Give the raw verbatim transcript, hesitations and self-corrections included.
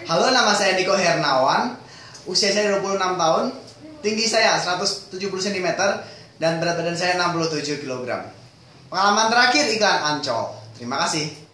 Halo, nama saya Niko Hernawan. Usia saya dua puluh enam tahun. Tinggi saya seratus tujuh puluh sentimeter dan berat badan saya enam puluh tujuh kilogram. Pengalaman terakhir iklan Ancol. Terima kasih.